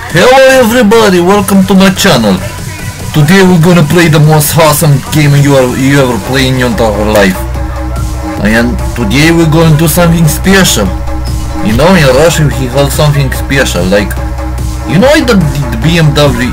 Hello everybody, welcome to my channel. Today we're gonna play the most awesome game you ever played in your entire life. And today we're gonna do something special. You know, in Russia we have something special, like, you know, the BMW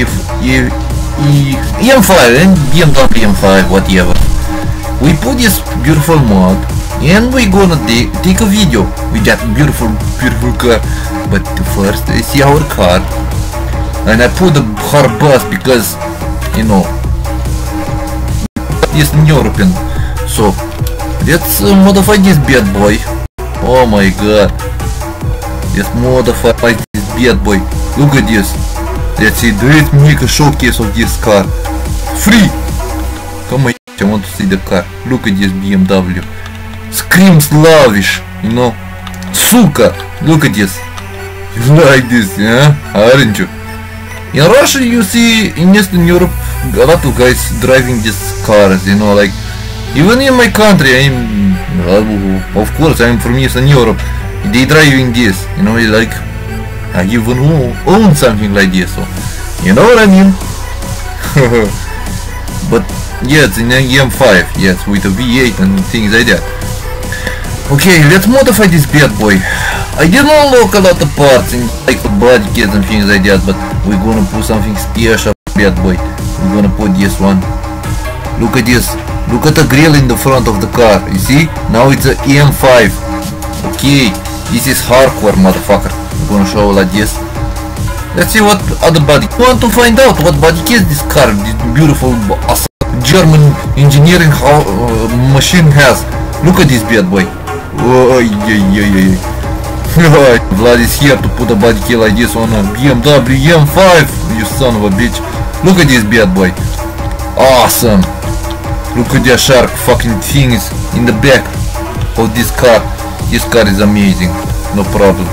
M5 and BMW M5, whatever. We put this beautiful mod and we're gonna take a video with that beautiful car. But first I see our car, and I put the hard bus because, you know, it's European. So let's modify this bad boy. Oh my god, let's modify this bad boy. Look at this. Let's see, let's make a showcase of this car. Free. Come on, I want to see the car. Look at this BMW. Screams lavish, you know. Suka, look at this. You like this, yeah? Aren't you? In Russia you see, in Eastern Europe, a lot of guys driving these cars, you know, like, even in my country, of course I'm from Eastern Europe, they driving this, you know, like, I even own something like this, so, you know what I mean? But yes, in an M5, yes, with a V8 and things like that. Okay, let's modify this bad boy. I didn't unlock a lot of parts in like body kits and things like that, but we're gonna put something special, bad boy. We're gonna put this one. Look at this. Look at the grill in the front of the car. You see? Now it's a M5. Okay, this is hardcore, motherfucker. I'm gonna show like this. Let's see what other body. I want to find out what body kit this car, this beautiful German engineering machine has. Look at this bad boy. Oh yeah. Vlad is here to put a body kit like this on a BMW M5, you son of a bitch. Look at this bad boy. Awesome. Look at the shark fucking things in the back of this car. This car is amazing. No problem.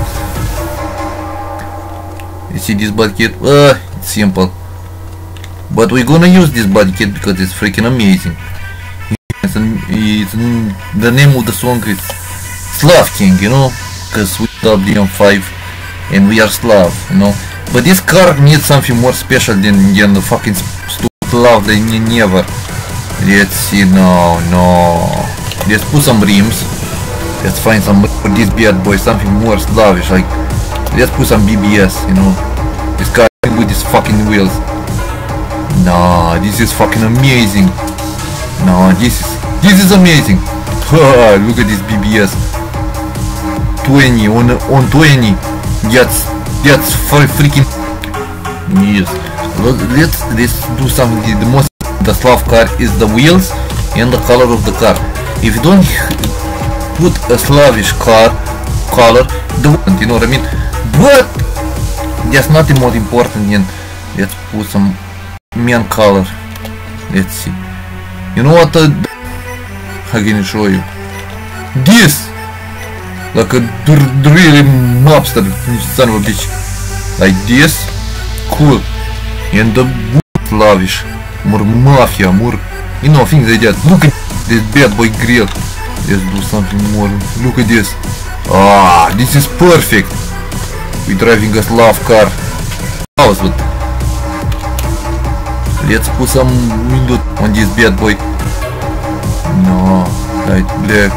You see this body kit? It's simple. But we're gonna use this body kit because it's freaking amazing. It's the name of the song is Slav King, you know, because we WM5 and we are Slav, you know. But this car needs something more special than the fucking stupid love they never. Let's see, no. Let's put some rims. Let's find some for this bad boy, something more Slavish, like, let's put some BBS, you know. This car with these fucking wheels. No, this is fucking amazing. No, this is amazing. Look at this BBS. 20 on 20. That's freaking. Yes. Let's do something. The Slav car is the wheels and the color of the car. If you don't put a Slavish car color, you know what I mean. But that's not the most important. And let's put some main color. Let's see. You know what? How can I show you? This, like a really mobster, son of a bitch. Like this, cool. And the lavish, more mafia, more, you know, things like that. Look at this bad boy grill. Let's do something more. Look at this. Ah, this is perfect. We're driving a Slav car. Let's put some window on this bad boy. No, like black,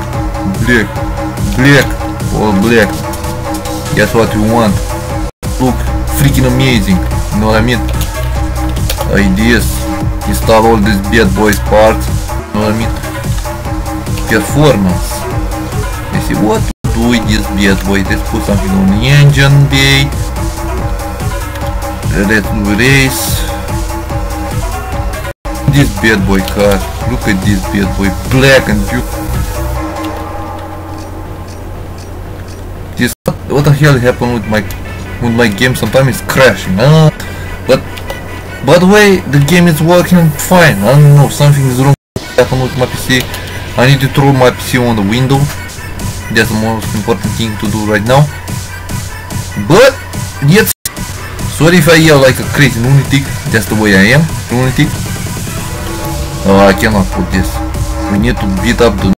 all black. That's what we want. Look, freaking amazing. You know what I mean? Like this. Install all these bad boys parts. You know what I mean? Performance. You see what to do with this bad boy? Let's put something on the engine bay. Let's do race. This bad boy car. Look at this bad boy, black and beautiful. This, what the hell happened with my game? Sometimes it's crashing. But by the way, the game is working fine. I don't know, something is wrong happened with my PC. I need to throw my PC on the window. That's the most important thing to do right now. But yes, sorry if I yell like a crazy lunatic. That's the way I am, lunatic. Oh, I cannot put this. We need to beat up the.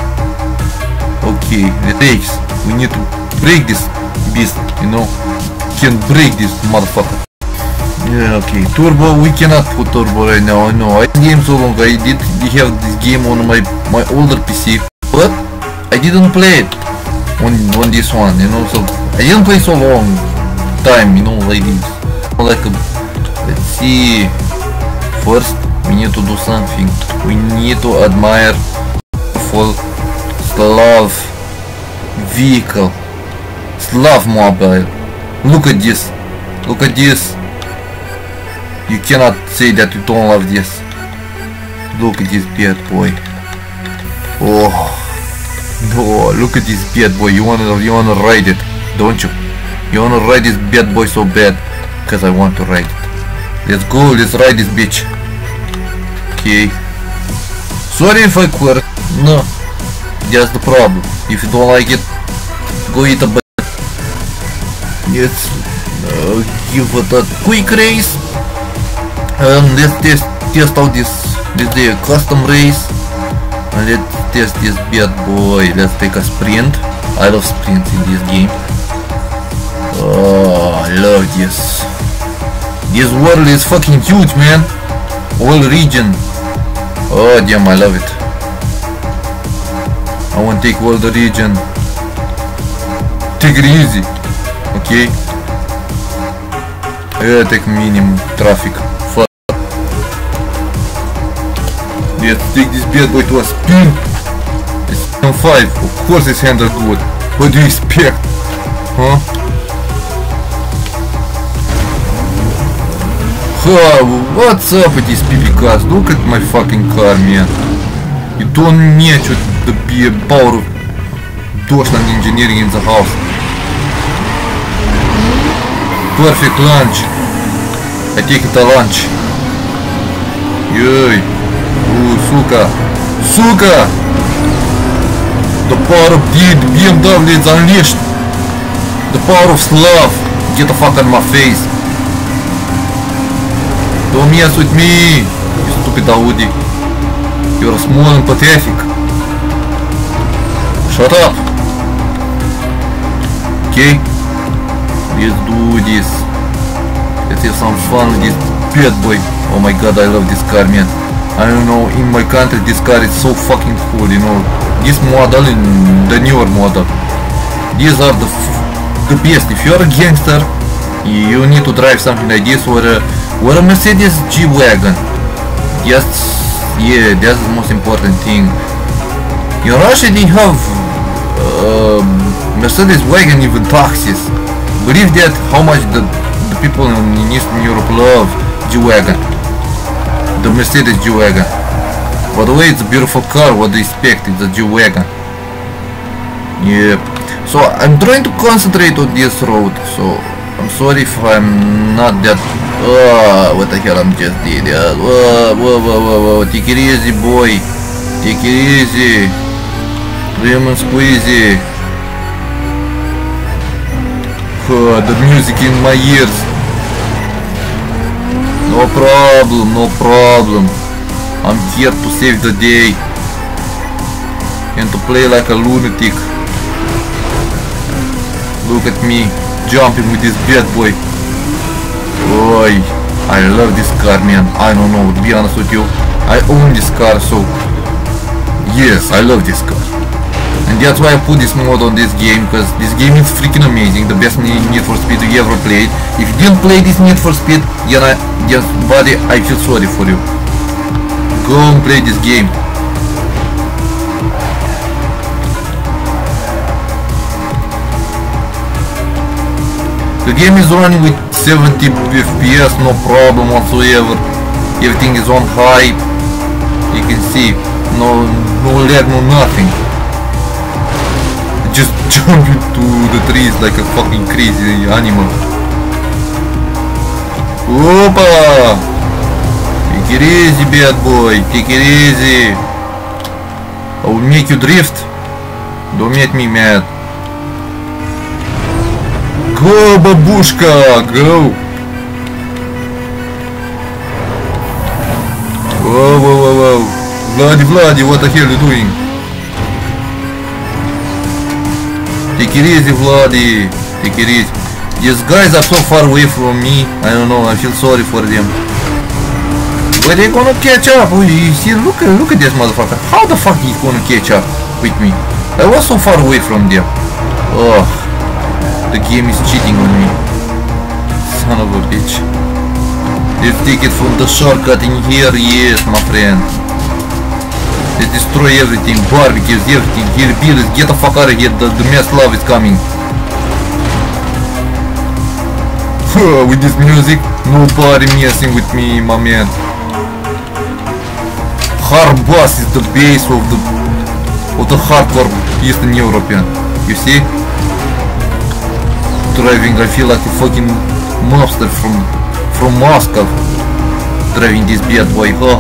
Okay, the brakes. We need to break this beast, you know. can break this motherfucker. Yeah, okay. Turbo, we cannot put turbo right now. I know. I game so long. I did have this game on my older PC, but I didn't play it on this one. You know, so I didn't play so long time. You know, like this. Like let's see. First, we need to do something. We need to admire for Slav vehicle, Slav mobile. Look at this. Look at this. You cannot say that you don't love this. Look at this bad boy. Oh no! Look at this bad boy. You wanna ride it, don't you? You wanna ride this bad boy so bad, cause I want to ride it. Let's go. Let's ride this bitch. Okay. Sorry if I quit. No, that's the problem. If you don't like it, go eat a bit. Let's give it a quick race. Let's test out this custom race, and let's test this bad boy. Let's take a sprint. I love sprints in this game. Oh, I love this. This world is fucking huge, man. Whole region. Oh damn, I love it. I want to take all the region. Take it easy, okay? I gotta take minimum traffic. Let's take this bad boy to a spin. It's 5. Of course his hands are good. What do you expect? Huh? What's up with these PP cars? Look at my fucking car, man. You don't need to be a power of Deutschland engineering in the house. Perfect lunch. I take it a lunch. Yay. Ooh, сука! Сука! The power of BMW is unleashed! The power of Slav! Get the fuck out of my face! Don't mess with me! You stupid Audi! You're small and pathetic! Shut up! Okay? Let's do this! Let's have some fun with this bad boy! Oh my god, I love this car, man! I don't know, in my country this car is so fucking cool, you know. This model and the newer model, these are the best. If you're a gangster, you need to drive something like this, or a Mercedes G-Wagon. Yes, yeah, that's the most important thing. In Russia they have Mercedes wagon, even taxis. Believe that how much the people in Eastern Europe love G-Wagon. The Mercedes G-Wagon. By the way, it's a beautiful car. What do you expect? It's a G-Wagon. Yep. So I'm trying to concentrate on this road. So I'm sorry if I'm not that. Oh, what the hell I'm just did. Whoa. Take it easy, boy. Take it easy. Lemon squeezy. Oh, the music in my ears. No problem, no problem. I'm here to save the day and to play like a lunatic. Look at me jumping with this bad boy. Oi, I love this car, man. I don't know, to be honest with you, I own this car, so yes, I love this car. And that's why I put this mod on this game, because this game is freaking amazing. The best Need for Speed you ever played. If you didn't play this Need for Speed, just buddy, I feel sorry for you. Go and play this game. The game is running with 70 FPS, no problem whatsoever. Everything is on high. You can see, no lag, no nothing. Just jump into the trees like a fucking crazy animal. Опа! Take it easy, bad boy. Take it easy. I will make you drift. Don't make me mad. Go, бабушка, go. Whoa. Vladi, what the hell are you doing? Take it easy, Vladi. Take it easy. These guys are so far away from me. I don't know. I feel sorry for them. But they're gonna catch up. You see, look at this motherfucker. How the fuck he gonna catch up with me? I was so far away from them. Oh, the game is cheating on me. Son of a bitch. Let's take it from the shortcut in here. Yes, my friend. Let's destroy everything. Barbecues, everything. Here, Billis, get the fuck out of here. The mess love is coming. With this music, nobody messing with me, my man. Hard bass is the base of the hardcore Eastern European. You see? Driving, I feel like a fucking monster from Moscow. Driving this bad boy. Oh.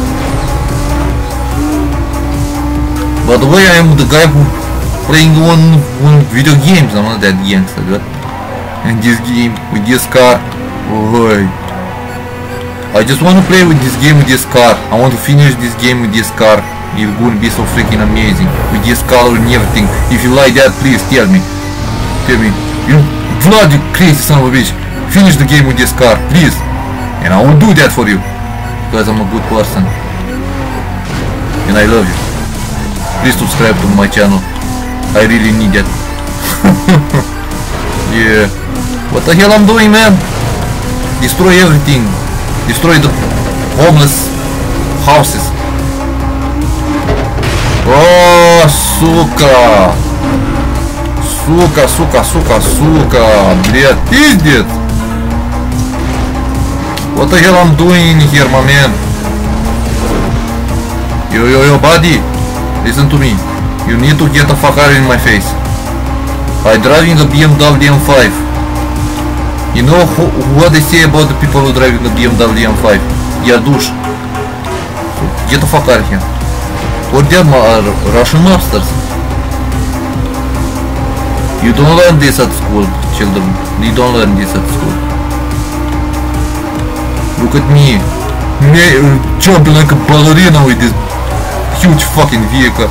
By the way, I am the guy who playing on video games. I'm not that gangster, but and this game with this car. Oh. I just want to play with this game with this car. I want to finish this game with this car. It's gonna be so freaking amazing with this color and everything. If you like that, please tell me. Tell me. You Vlad, you crazy son of a bitch. Finish the game with this car, please. And I will do that for you. Because I'm a good person. And I love you. Please subscribe to my channel. I really need that. Yeah. What the hell I'm doing, man? Destroy everything. Destroy the homeless houses. Oh, сука! Сука! Блядь, пиздец! What the hell I'm doing here, my man? Yo, buddy! Listen to me. You need to get the fuck out in my face. I'm driving a BMW M5. You know what they say about the people who driving a BMW M5? Я душ. Get the fuck out of here. Or them are Russian mobsters. You don't learn this at school, children. You don't learn this at school. Look at me. Jumping like a ballerina with this huge fucking vehicle.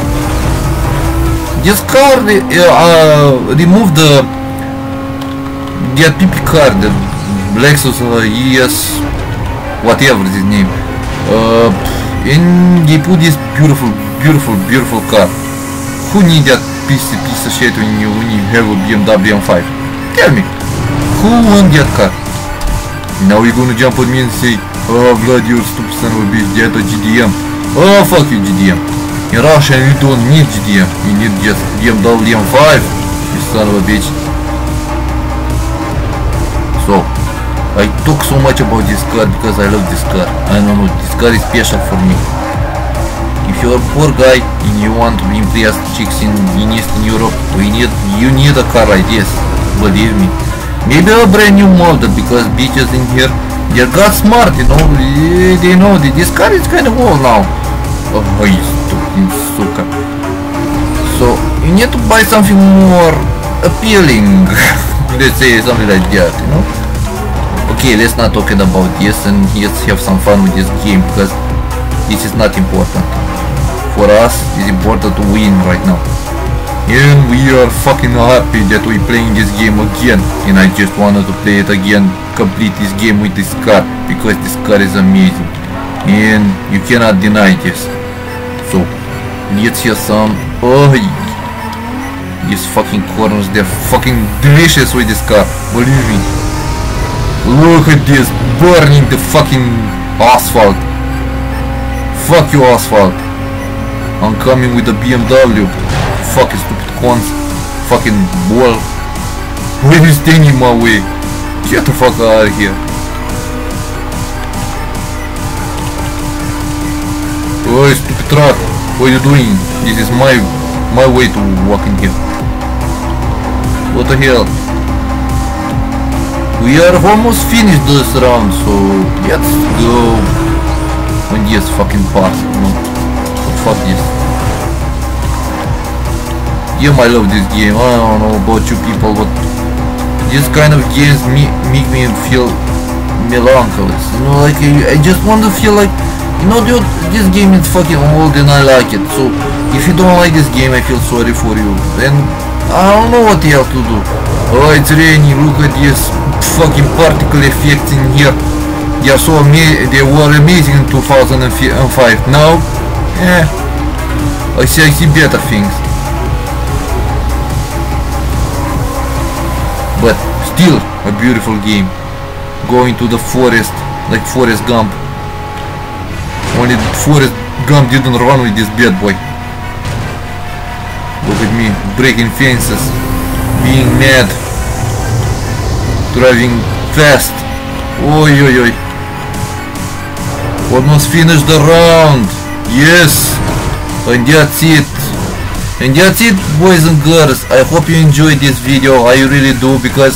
This car removed the PP car, the Lexus ES, whatever his name. And they put this beautiful car. Who need that piece of shit when you have a BMW M5? Tell me, who wants that car? Now you're gonna jump on me and say, oh Vlad, you stupid son of a bitch, that's a GDM. Oh fuck you GDM. In Russia you don't need GDM, you need just BMW M5, you son of a bitch. So, I talk so much about this car because I love this car. I don't know, this car is special for me. If you're a poor guy and you want to impress chicks in Eastern Europe, you need a car like this, believe me. Maybe a brand new model because bitches in here, they got smart, you know, they know that this car is kind of old now. Oh, you stupid suka. So, you need to buy something more appealing. Let's say something like that, you know. Okay, let's not talk about this and let's have some fun with this game because this is not important. For us, it's important to win right now. And we are fucking happy that we're playing this game again. And I just wanted to play it again, complete this game with this car because this car is amazing. And you cannot deny this. So, let's have some. Oh, these fucking corners, they're fucking delicious with this car, believe me. Look at this, burning the fucking asphalt. Fuck you asphalt. I'm coming with the BMW. Fucking stupid cons. Fucking ball. Why are you standing in my way? Get the fuck out of here. Oh, stupid truck. What are you doing? This is my way to walk in here. What the hell? We are almost finished this round, so let's go on this fucking part, you know? Fuck this. Yeah, I love this game. I don't know about you people, but this kind of games make me feel melancholy. You know, like I just want to feel like, you know, dude, this game is fucking old and I like it. So if you don't like this game, I feel sorry for you. Then I don't know what else to do. Oh, it's raining. Look at this fucking particle effect in here. They were amazing in 2005. Now, I see better things. But still a beautiful game. Going to the forest like Forrest Gump. Only Forrest Gump didn't run with this bad boy. Look at me, breaking fences, being mad, driving fast. Oi oi oi. Almost finished the round. Yes. And that's it. And that's it, boys and girls. I hope you enjoyed this video. I really do, because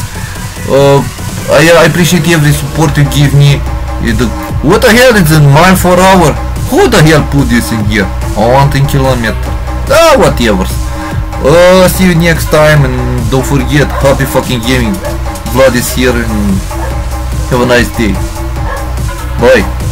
I appreciate every support you give me. What the hell is a mile per hour? Who the hell put this in here? 1 kilometer. Whatever. See you next time, and don't forget, happy fucking gaming. Vlad is here, and have a nice day. Bye.